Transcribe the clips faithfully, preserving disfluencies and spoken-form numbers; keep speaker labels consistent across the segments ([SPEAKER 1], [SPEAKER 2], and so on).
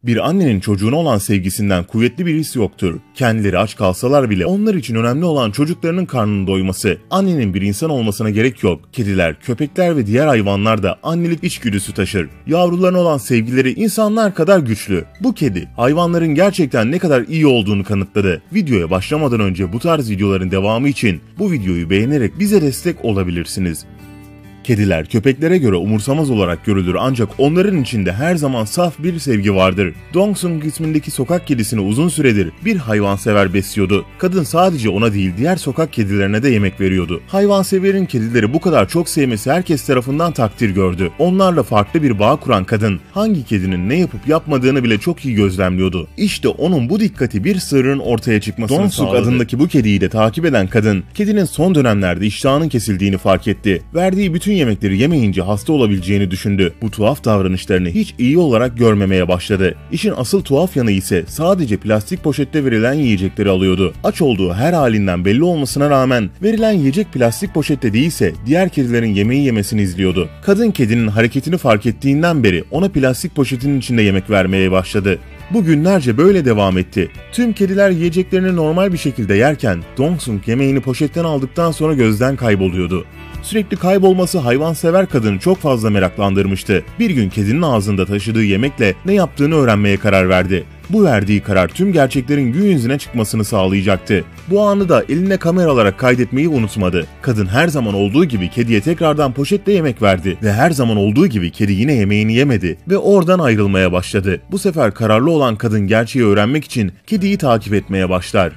[SPEAKER 1] Bir annenin çocuğuna olan sevgisinden kuvvetli bir his yoktur. Kendileri aç kalsalar bile onlar için önemli olan çocuklarının karnının doyması. Annenin bir insan olmasına gerek yok. Kediler, köpekler ve diğer hayvanlar da annelik içgüdüsü taşır. Yavrularına olan sevgileri insanlar kadar güçlü. Bu kedi, hayvanların gerçekten ne kadar iyi olduğunu kanıtladı. Videoya başlamadan önce bu tarz videoların devamı için bu videoyu beğenerek bize destek olabilirsiniz. Kediler köpeklere göre umursamaz olarak görülür ancak onların içinde her zaman saf bir sevgi vardır. Dong-sung ismindeki sokak kedisini uzun süredir bir hayvansever besliyordu. Kadın sadece ona değil diğer sokak kedilerine de yemek veriyordu. Hayvanseverin kedileri bu kadar çok sevmesi herkes tarafından takdir gördü. Onlarla farklı bir bağ kuran kadın hangi kedinin ne yapıp yapmadığını bile çok iyi gözlemliyordu. İşte onun bu dikkati bir sırrın ortaya çıkmasını Dong-sung sağladı. Adındaki bu kediyi de takip eden kadın kedinin son dönemlerde iştahının kesildiğini fark etti. Verdiği bütün yemekleri yemeyince hasta olabileceğini düşündü. Bu tuhaf davranışlarını hiç iyi olarak görmemeye başladı. İşin asıl tuhaf yanı ise sadece plastik poşette verilen yiyecekleri alıyordu. Aç olduğu her halinden belli olmasına rağmen verilen yiyecek plastik poşette değilse diğer kedilerin yemeği yemesini izliyordu. Kadın kedinin hareketini fark ettiğinden beri ona plastik poşetin içinde yemek vermeye başladı. Bu günlerce böyle devam etti. Tüm kediler yiyeceklerini normal bir şekilde yerken Dong-sung yemeğini poşetten aldıktan sonra gözden kayboluyordu. Sürekli kaybolması hayvansever kadını çok fazla meraklandırmıştı. Bir gün kedinin ağzında taşıdığı yemekle ne yaptığını öğrenmeye karar verdi. Bu verdiği karar tüm gerçeklerin gün yüzüne çıkmasını sağlayacaktı. Bu anı da eline kamera alarak kaydetmeyi unutmadı. Kadın her zaman olduğu gibi kediye tekrardan poşetle yemek verdi ve her zaman olduğu gibi kedi yine yemeğini yemedi ve oradan ayrılmaya başladı. Bu sefer kararlı olan kadın gerçeği öğrenmek için kediyi takip etmeye başlar.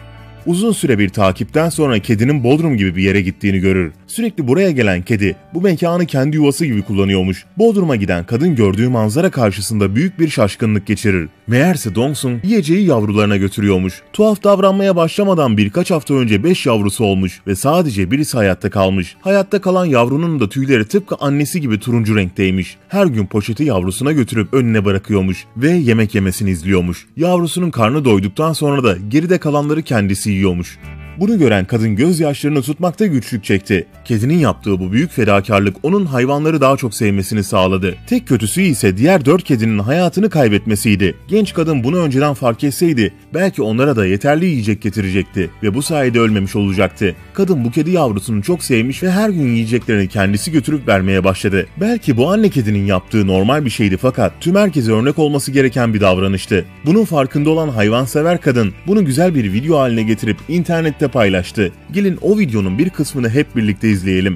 [SPEAKER 1] Uzun süre bir takipten sonra kedinin Bodrum gibi bir yere gittiğini görür. Sürekli buraya gelen kedi bu mekanı kendi yuvası gibi kullanıyormuş. Bodrum'a giden kadın gördüğü manzara karşısında büyük bir şaşkınlık geçirir. Meğerse Dong-sung yiyeceği yavrularına götürüyormuş. Tuhaf davranmaya başlamadan birkaç hafta önce beş yavrusu olmuş ve sadece birisi hayatta kalmış. Hayatta kalan yavrunun da tüyleri tıpkı annesi gibi turuncu renkteymiş. Her gün poşeti yavrusuna götürüp önüne bırakıyormuş ve yemek yemesini izliyormuş. Yavrusunun karnı doyduktan sonra da geride kalanları kendisi yiyormuş. Bunu gören kadın gözyaşlarını tutmakta güçlük çekti. Kedinin yaptığı bu büyük fedakarlık onun hayvanları daha çok sevmesini sağladı. Tek kötüsü ise diğer dört kedinin hayatını kaybetmesiydi. Genç kadın bunu önceden fark etseydi belki onlara da yeterli yiyecek getirecekti ve bu sayede ölmemiş olacaktı. Kadın bu kedi yavrusunu çok sevmiş ve her gün yiyeceklerini kendisi götürüp vermeye başladı. Belki bu anne kedinin yaptığı normal bir şeydi fakat tüm herkese örnek olması gereken bir davranıştı. Bunun farkında olan hayvansever kadın bunu güzel bir video haline getirip internette paylaştı. Gelin o videonun bir kısmını hep birlikte izleyelim.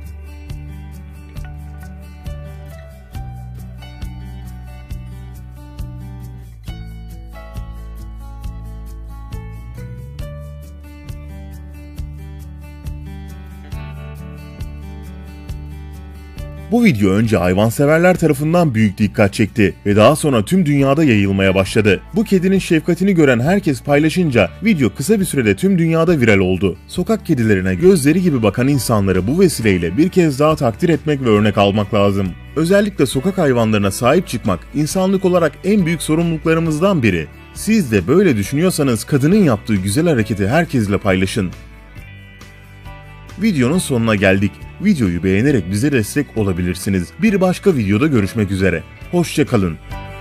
[SPEAKER 1] Bu video önce hayvanseverler tarafından büyük dikkat çekti ve daha sonra tüm dünyada yayılmaya başladı. Bu kedinin şefkatini gören herkes paylaşınca video kısa bir sürede tüm dünyada viral oldu. Sokak kedilerine gözleri gibi bakan insanları bu vesileyle bir kez daha takdir etmek ve örnek almak lazım. Özellikle sokak hayvanlarına sahip çıkmak insanlık olarak en büyük sorumluluklarımızdan biri. Siz de böyle düşünüyorsanız kadının yaptığı güzel hareketi herkesle paylaşın. Videonun sonuna geldik. Videoyu beğenerek bize destek olabilirsiniz. Bir başka videoda görüşmek üzere. Hoşça kalın.